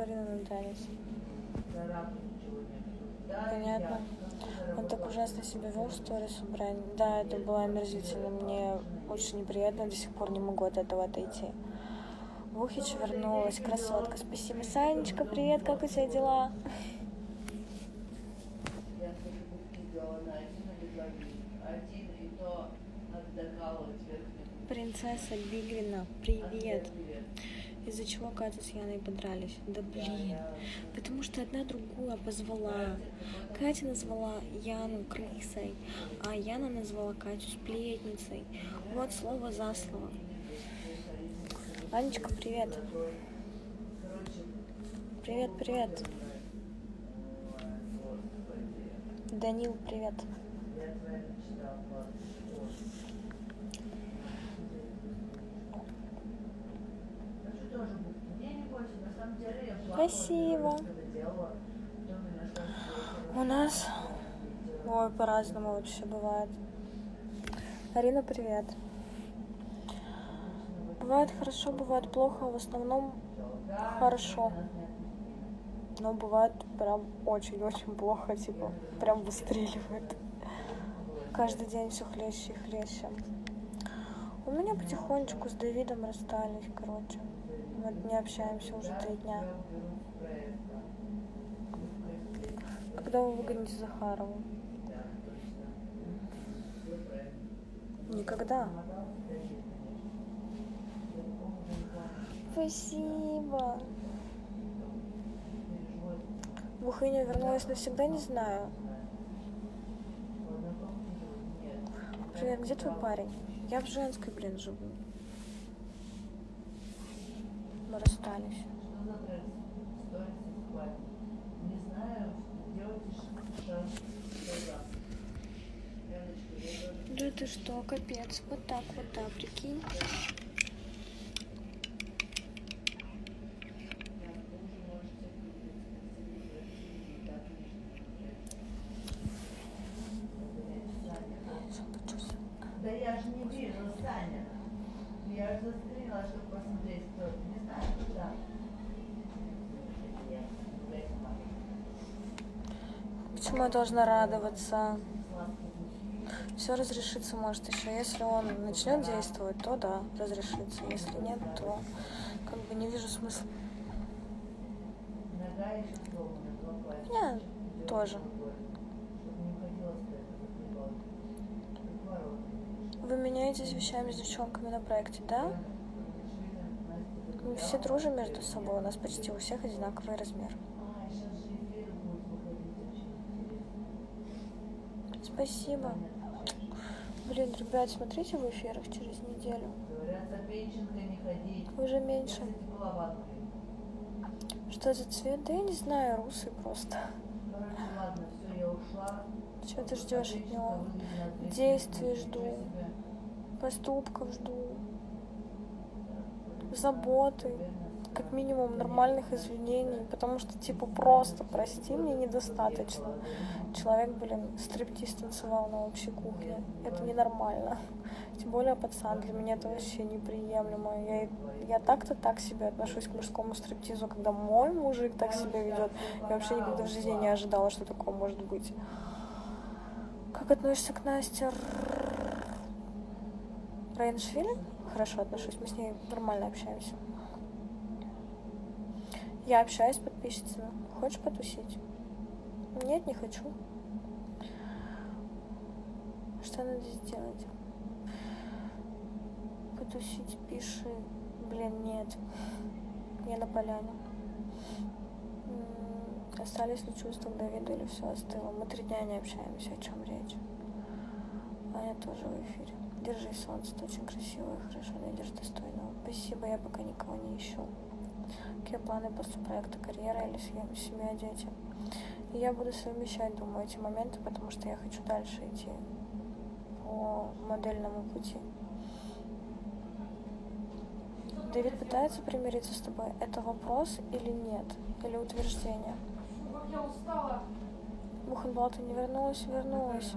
Арину на танец. Понятно. Он так ужасно себя вел в сторис убрать. Да, это было омерзительно. Мне очень неприятно, до сих пор не могу от этого отойти. Вухич вернулась, красотка. Спасибо, Санечка, привет, как у тебя дела? Принцесса Бигрина, привет. Из-за чего Катя с Яной подрались? Да блин, потому что одна другую позвала. Катя назвала Яну крысой, а Яна назвала Катю сплетницей. Вот слово за слово. Анечка, привет. Привет, привет. Данил, привет. Спасибо. У нас, ой, по-разному вообще бывает. Арина, привет. Бывает хорошо, бывает плохо, в основном хорошо. Но бывает прям очень-очень плохо, типа, прям выстреливает. Каждый день все хлеще и хлеще. У меня потихонечку с Давидом расстались, короче. Вот не общаемся уже 3 дня. Когда вы выгоните Захарову? Никогда. Спасибо. Бухыня вернулась навсегда, не знаю. Привет, где твой парень? Я в Женской, блин, живу. Мы расстались. Да ты что, капец. Вот так, прикинь. Да я же не вижу, Саня. Я же застрелила, чтобы посмотреть, кто это. Не знаю, куда. Почему я должна радоваться? Все разрешится, может, еще. Если он начнет действовать, то да, разрешится. Если нет, то как бы не вижу смысла. Меня тоже. Вы меняетесь вещами с девчонками на проекте, да? Мы все дружим между собой, у нас почти у всех одинаковый размер. Спасибо. Блин, ребят, смотрите в эфирах через неделю. Уже меньше. Что за цвет? Да я не знаю, русый просто. Чего ты ждешь от него? Действий жду. Поступков жду. Заботы. Как минимум нормальных извинений. Потому что, типа, просто прости, мне недостаточно. Человек, блин, стриптиз танцевал на общей кухне. Это ненормально. Тем более пацан. Для меня это вообще неприемлемо. Я так-то так себе отношусь к мужскому стриптизу. Когда мой мужик так себя ведет, я вообще никогда в жизни не ожидала, что такое может быть. Как относишься к Насте Раиншвили? Хорошо отношусь. Мы с ней нормально общаемся. Я общаюсь с подписчицами. Хочешь потусить? Нет, не хочу. Что надо сделать? Потусить, пиши. Блин, нет. Я на поляне. Остались ли чувства к Давиду или все остыло? Мы 3 дня не общаемся, о чем речь. Аня тоже в эфире. Держи, солнце, ты очень красивая, хорошо найдешь достойного. Спасибо, я пока никого не ищу. Какие планы после проекта, карьера или семья, дети? И я буду совмещать, думаю, эти моменты, потому что я хочу дальше идти по модельному пути. Давид пытается примириться с тобой? Это вопрос или нет? Или утверждение? Как я устала. Бухенбал, ты не вернулась? Вернулась.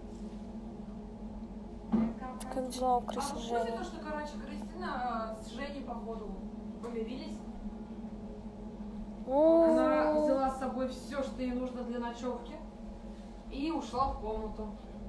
Как дела у крысы Жени? А вы что, короче, Кристина с Женей, походу, помирились? все, что ей нужно для ночевки, и ушла в комнату.